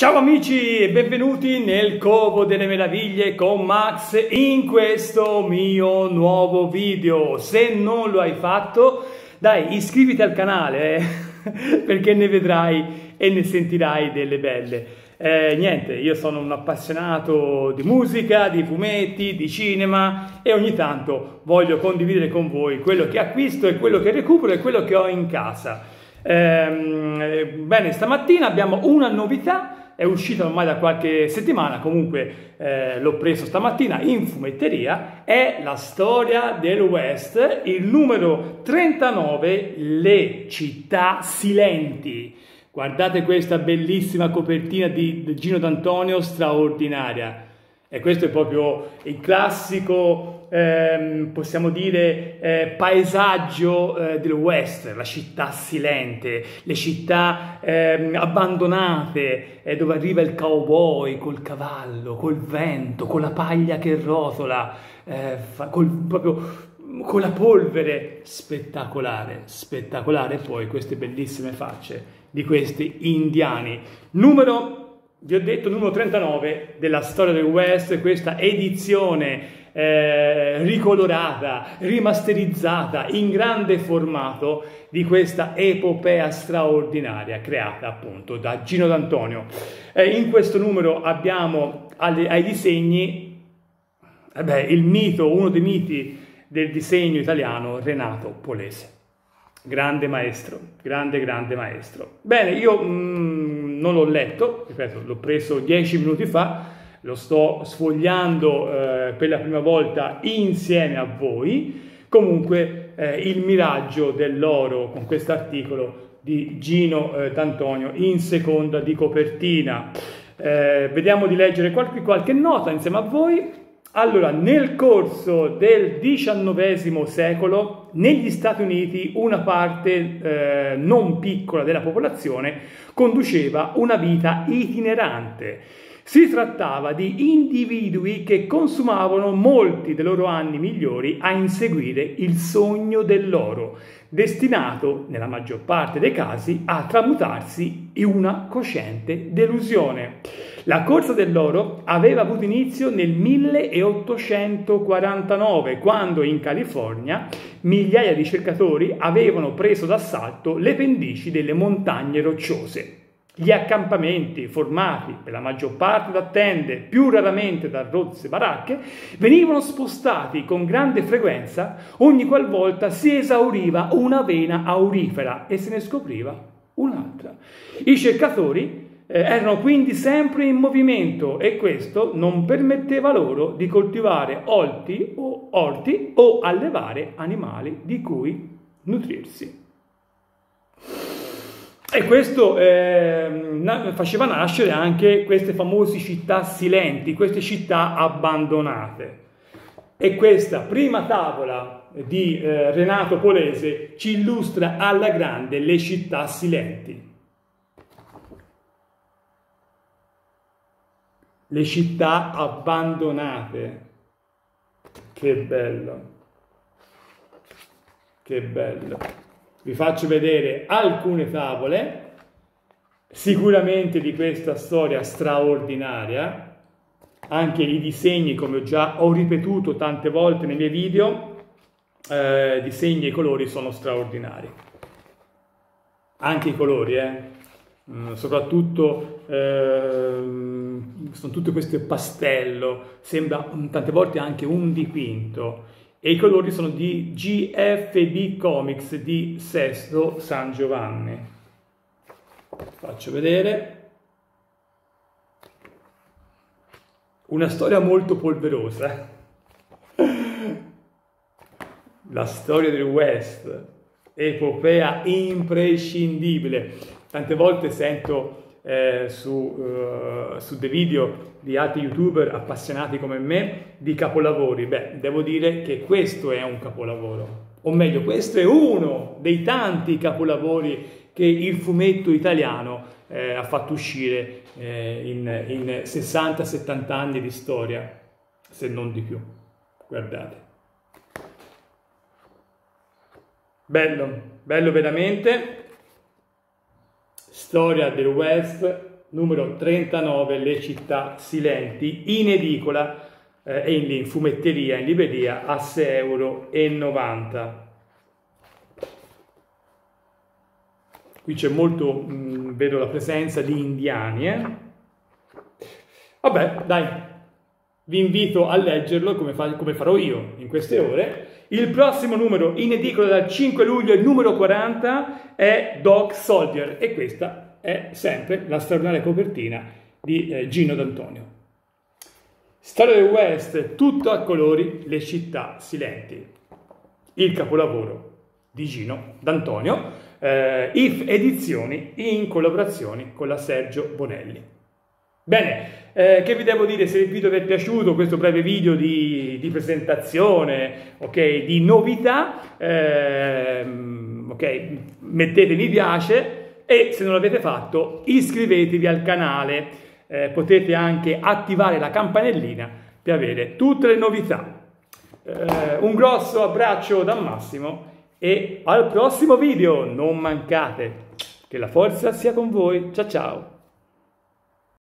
Ciao amici e benvenuti nel Covo delle Meraviglie con Max in questo mio nuovo video. Se non lo hai fatto, dai, iscriviti al canale perché ne vedrai e ne sentirai delle belle. Niente, io sono un appassionato di musica, di fumetti, di cinema e ogni tanto voglio condividere con voi quello che acquisto e quello che recupero e quello che ho in casa. Bene, stamattina abbiamo una novità. È uscita ormai da qualche settimana, comunque l'ho preso stamattina in fumetteria, è La storia del West, il numero 39, Le città silenti. Guardate questa bellissima copertina di Gino D'Antonio, straordinaria. E questo è proprio il classico, possiamo dire, paesaggio del West, la città silente, le città abbandonate, dove arriva il cowboy col cavallo, col vento, con la paglia che rotola, proprio con la polvere. Spettacolare, spettacolare. E poi queste bellissime facce di questi indiani. Vi ho detto numero 39 della storia del West, questa edizione ricolorata, rimasterizzata in grande formato di questa epopea straordinaria creata appunto da Gino D'Antonio. In questo numero abbiamo ai disegni il mito, uno dei miti del disegno italiano, Renato Polese. Grande maestro, grande maestro. Bene, io non l'ho letto, ripeto, l'ho preso 10 minuti fa, lo sto sfogliando per la prima volta insieme a voi. Comunque il miraggio dell'oro con questo articolo di Gino D'Antonio in seconda di copertina. Vediamo di leggere qualche nota insieme a voi. Allora, nel corso del XIX secolo, negli Stati Uniti, una parte non piccola della popolazione conduceva una vita itinerante. Si trattava di individui che consumavano molti dei loro anni migliori a inseguire il sogno dell'oro, destinato, nella maggior parte dei casi, a tramutarsi in una cosciente delusione. La corsa dell'oro aveva avuto inizio nel 1849, quando in California migliaia di ricercatori avevano preso d'assalto le pendici delle montagne rocciose. Gli accampamenti, formati per la maggior parte da tende, più raramente da rozze baracche, venivano spostati con grande frequenza ogni qualvolta si esauriva una vena aurifera e se ne scopriva un'altra. I cercatori erano quindi sempre in movimento e questo non permetteva loro di coltivare orti o allevare animali di cui nutrirsi. E questo faceva nascere anche queste famose città silenti, queste città abbandonate. E questa prima tavola di Renato Polese ci illustra alla grande le città silenti. Le città abbandonate. Che bello. Che bello. Vi faccio vedere alcune tavole, sicuramente di questa storia straordinaria, anche i disegni, come ho ripetuto tante volte nei miei video, disegni e colori sono straordinari. Anche i colori, soprattutto sono tutte queste pastello, sembra tante volte anche un dipinto. E i colori sono di GFD Comics di Sesto San Giovanni. Faccio vedere. Una storia molto polverosa. La storia del West, epopea imprescindibile. Tante volte sento su dei video di altri youtuber appassionati come me di capolavori. Beh, devo dire che questo è un capolavoro, o meglio, questo è uno dei tanti capolavori che il fumetto italiano ha fatto uscire in 60-70 anni di storia, se non di più. Guardate. Bello, bello veramente. Storia del West, numero 39, Le città silenti, in edicola e in fumetteria, in libreria a 6,90 €. Qui c'è molto, vedo la presenza di indiani, Vabbè, dai, vi invito a leggerlo come farò io in queste ore. Il prossimo numero in edicola dal 5 luglio, il numero 40, è Dog Soldier e questa è sempre la straordinaria copertina di Gino D'Antonio. Storia del West, tutto a colori, Le città silenti. Il capolavoro di Gino D'Antonio, IF Edizioni in collaborazione con la Sergio Bonelli. Bene, che vi devo dire? Se il video vi è piaciuto, questo breve video di presentazione, ok, di novità, ok, mettete mi piace e se non l'avete fatto iscrivetevi al canale, potete anche attivare la campanellina per avere tutte le novità. Un grosso abbraccio da Massimo e al prossimo video, non mancate, che la forza sia con voi, ciao ciao!